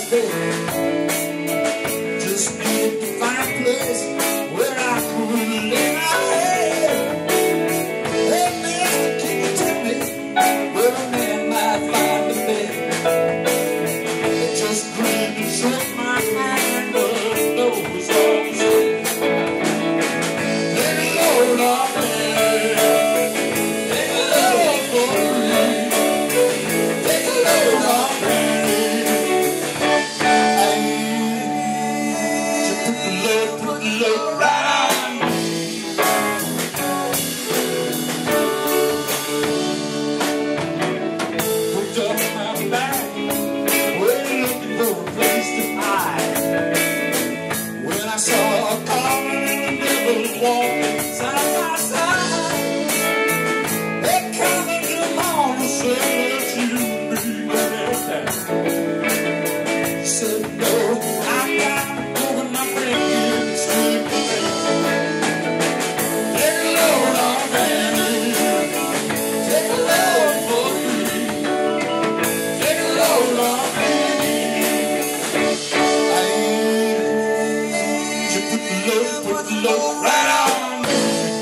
last day. Just needed to find a place where I could lay my head. Hey, mister, can you tell me where a man might find a bed? It just grinned and shook my hand, but no was all he said. Take a load off me. Take a load for me. Take a load off me. Put the load right on me. Hooked up my back, we're looking for a place to hide. When I saw a car and a devil walking side by side, they counted them on and said that you'd be right there. She said, no, I got to go with my friend here to sleep today. Take a load off me. Take a load for me. Take a load off me. You put the load right on me.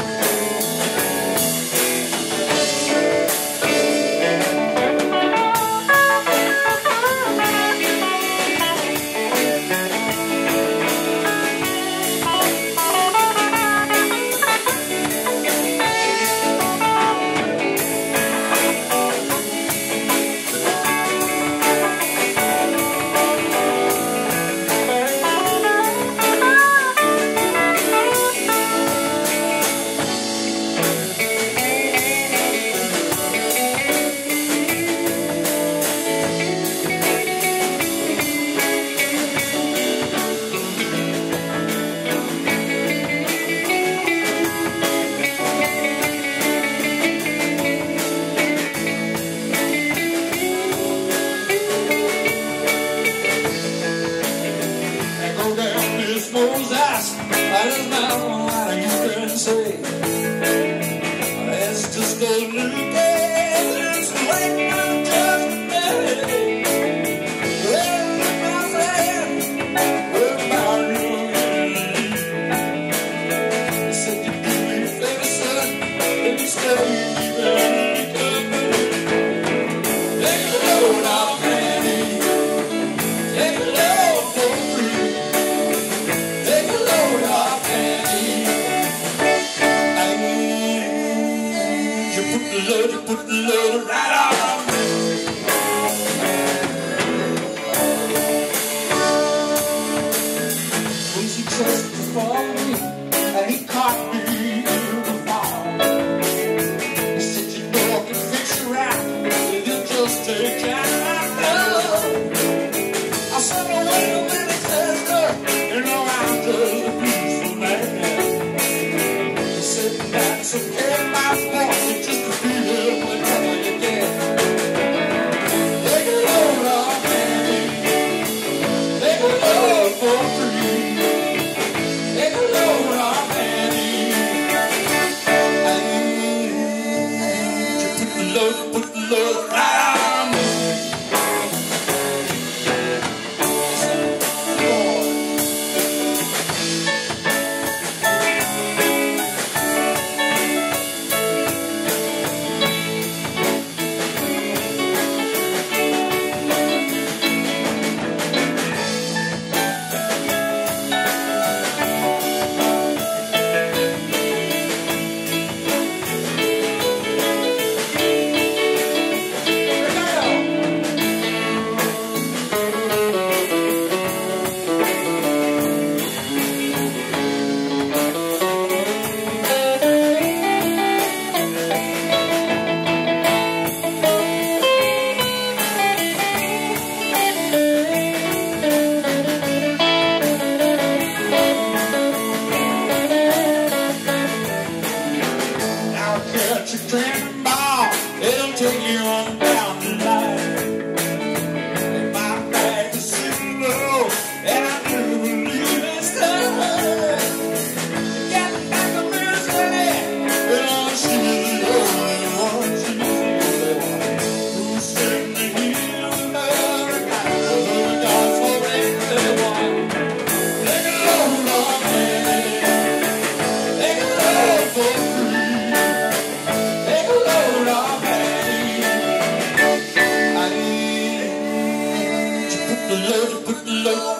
Nose ass, I don't know what you can say. It's just a new day, it's like my judgment. Well, my friend, we're about you. I said you do me a favor, son, let me stay even company. Take a load off me. Take a load for free. Take a load off me. You put the load right on me. Crazy chose to follow me, and he caught me in the fall. He said, you know I can fix you right, if you just take care of love. I said, well, wait a minute, sister, you know I'm just a peaceful man. He said, that's okay, my fault, it's just to be here whenever you can. Take a load off me. Take a load for free. Take a load off me. Put the load right on me. look